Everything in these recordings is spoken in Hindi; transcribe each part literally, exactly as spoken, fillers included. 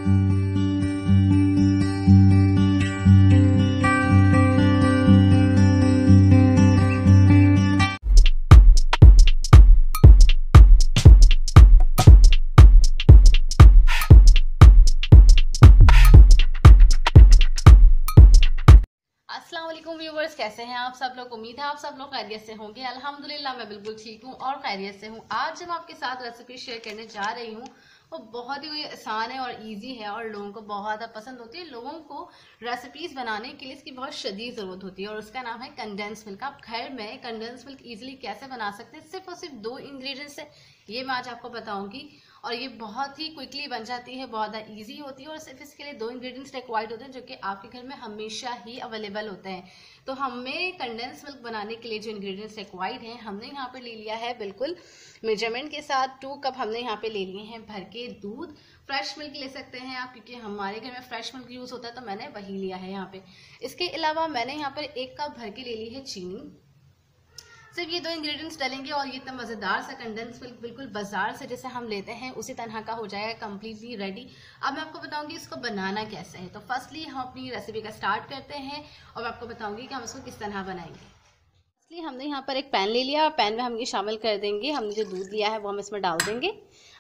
अस्सलामुअलैकुम व्यूवर्स, कैसे हैं आप सब लोग। उम्मीद है आप सब लोग खैरियत से होंगे। अल्हम्दुलिल्लाह मैं बिल्कुल ठीक हूँ और खैरियत से हूँ। आज जब आपके साथ रेसिपी शेयर करने जा रही हूँ वो बहुत ही आसान है और इजी है और लोगों को बहुत ज़्यादा पसंद होती है। लोगों को रेसिपीज बनाने के लिए इसकी बहुत शदीद ज़रूरत होती है और उसका नाम है कंडेंस मिल्क। आप घर में कंडेंस मिल्क इजीली कैसे बना सकते हैं, सिर्फ और सिर्फ दो इंग्रेडिएंट्स से, ये मैं आज आपको बताऊंगी। और ये बहुत ही क्विकली बन जाती है, बहुत ज़्यादा ईजी होती है और सिर्फ इसके लिए दो इंग्रेडिएंट्स रिक्वायर्ड होते हैं जो कि आपके घर में हमेशा ही अवेलेबल होते हैं। तो हमें कंडेंस मिल्क बनाने के लिए जो इंग्रेडिएंट्स रिक्वायर्ड हैं, हमने यहाँ पे ले लिया है बिल्कुल मेजरमेंट के साथ टू कप हमने यहाँ पे ले लिए हैं भर के दूध। फ्रेश मिल्क ले सकते हैं आप, क्योंकि हमारे घर में फ्रेश मिल्क यूज़ होता है तो मैंने वही लिया है यहाँ पे। इसके अलावा मैंने यहाँ पर एक कप भर के ले ली है चीनी। सिर्फ ये दो इंग्रेडिएंट्स डालेंगे और ये इतना मज़ेदार सा कंडेंस मिल्क बिल्कुल बाजार से जैसे हम लेते हैं उसी तरह का हो जाएगा, कम्प्लीटली रेडी। अब मैं आपको बताऊंगी इसको बनाना कैसे है। तो फर्स्टली हम अपनी रेसिपी का स्टार्ट करते हैं और मैं आपको बताऊंगी कि हम इसको किस तरह बनाएंगे। फर्स्टली हमने यहाँ पर एक पैन ले लिया और पैन में हम ये शामिल कर देंगे, हमने जो दूध लिया है वो हम इसमें डाल देंगे।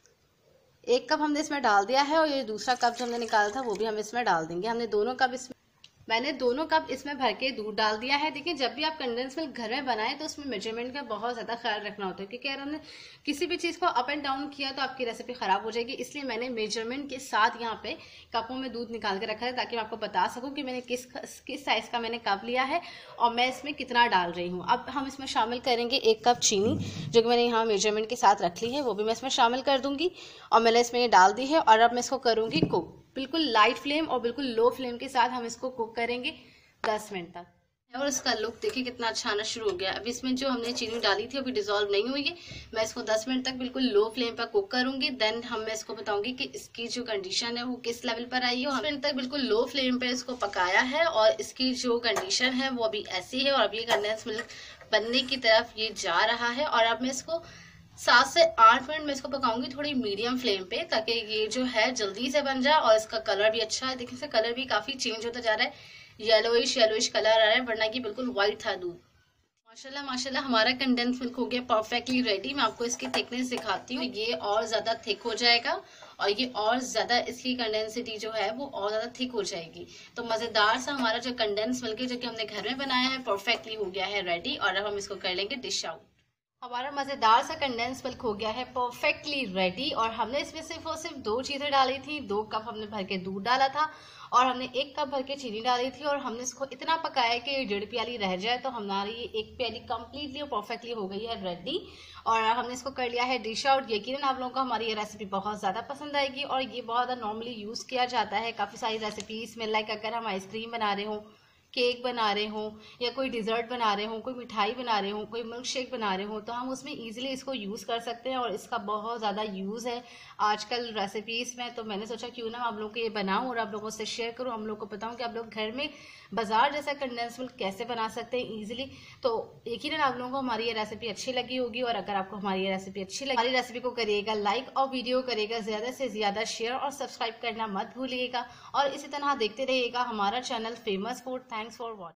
एक कप हमने इसमें डाल दिया है और ये दूसरा कप जो हमने निकाला था वो भी हम इसमें डाल देंगे। हमने दोनों कप इसमें मैंने दोनों कप इसमें भर के दूध डाल दिया है। देखिए, जब भी आप कंडेंस मिल्क घर में बनाएं तो उसमें मेजरमेंट का बहुत ज़्यादा ख्याल रखना होता है, क्योंकि अगर हमने किसी भी चीज़ को अप एंड डाउन किया तो आपकी रेसिपी ख़राब हो जाएगी। इसलिए मैंने मेजरमेंट के साथ यहाँ पे कपों में दूध निकाल के रखा है ताकि मैं आपको बता सकूँ कि मैंने किस किस साइज़ का मैंने कप लिया है और मैं इसमें कितना डाल रही हूँ। अब हम इसमें शामिल करेंगे एक कप चीनी जो कि मैंने यहाँ मेजरमेंट के साथ रख ली है, वो भी मैं इसमें शामिल कर दूँगी और मैंने इसमें ये डाल दी है। और अब मैं इसको करूँगी कुक, बिल्कुल लाइट फ्लेम और बिल्कुल लो फ्लेम के साथ हम इसको कुक करेंगे दस मिनट तक। और इसका लुक देखिए कितना अच्छा आना शुरू हो गया। अब इसमें जो हमने चीनी डाली थी अभी डिजोल्व नहीं हुई है। मैं इसको दस मिनट तक बिल्कुल लो फ्लेम पर कुक करूंगी। देन हम मैं इसको बताऊंगी कि इसकी जो कंडीशन है वो किस लेवल पर आई है। दस मिनट तक बिल्कुल लो फ्लेम पर इसको पकाया है और इसकी जो कंडीशन है वो अभी ऐसी है और अभी कंडेंस मिल्क बनने की तरफ ये जा रहा है। और अब मैं इसको सात से आठ मिनट में इसको पकाऊंगी थोड़ी मीडियम फ्लेम पे, ताकि ये जो है जल्दी से बन जाए और इसका कलर भी अच्छा है। देखिए, इसका कलर भी काफी चेंज होता जा रहा है, येलोइश येलोइश कलर आ रहा है, वरना की बिल्कुल व्हाइट था दूध। माशाल्लाह माशाल्लाह हमारा कंडेंस मिल्क हो गया परफेक्टली रेडी। मैं आपको इसकी थिकनेस दिखाती हूँ। ये और ज्यादा थिक हो जाएगा और ये और ज्यादा इसकी कंडेंसिटी जो है वो और ज्यादा थिक हो जाएगी। तो मजेदार सा हमारा जो कंडेंस मिल्क है जो कि हमने घर में बनाया है परफेक्टली हो गया है रेडी। और अब हम इसको कर लेंगे डिश आउट। हमारा मज़ेदार सा कंडेंस मिल्क हो गया है परफेक्टली रेडी और हमने इसमें सिर्फ और सिर्फ दो चीज़ें डाली थी। दो कप हमने भर के दूध डाला था और हमने एक कप भर के चीनी डाली थी और हमने इसको इतना पकाया कि ये डेढ़ प्याली रह जाए। तो हमारी ये एक प्याली कंप्लीटली और परफेक्टली हो गई है रेडी और हमने इसको कर लिया है डिश आउट। यकीनन आप लोगों को हमारी ये रेसिपी बहुत ज़्यादा पसंद आएगी और ये बहुत ज़्यादा नॉर्मली यूज़ किया जाता है काफ़ी सारी रेसिपीज़ में। लाइक अगर हम आइसक्रीम बना रहे हों, केक बना रहे हों या कोई डिज़र्ट बना रहे हों, कोई मिठाई बना रहे हों, कोई मिल्क शेक बना रहे हों, तो हम उसमें इजीली इसको यूज़ कर सकते हैं और इसका बहुत ज़्यादा यूज़ है आजकल रेसिपीज़ में। तो मैंने सोचा क्यों ना आप लोगों को ये बनाऊं और आप लोगों से शेयर करूं, हम लोग को बताऊं कि आप लोग घर में बाजार जैसा कंडेंस मिल्क कैसे बना सकते हैं ईजिली। तो यकीनन आप लोगों को हमारी ये रेसिपी अच्छी लगी होगी और अगर आपको हमारी ये रेसिपी अच्छी लगी, हमारी रेसिपी को करिएगा लाइक और वीडियो करिएगा ज़्यादा से ज़्यादा शेयर और सब्सक्राइब करना मत भूलिएगा और इसी तरह देखते रहिएगा हमारा channel famous food. Thanks for watching.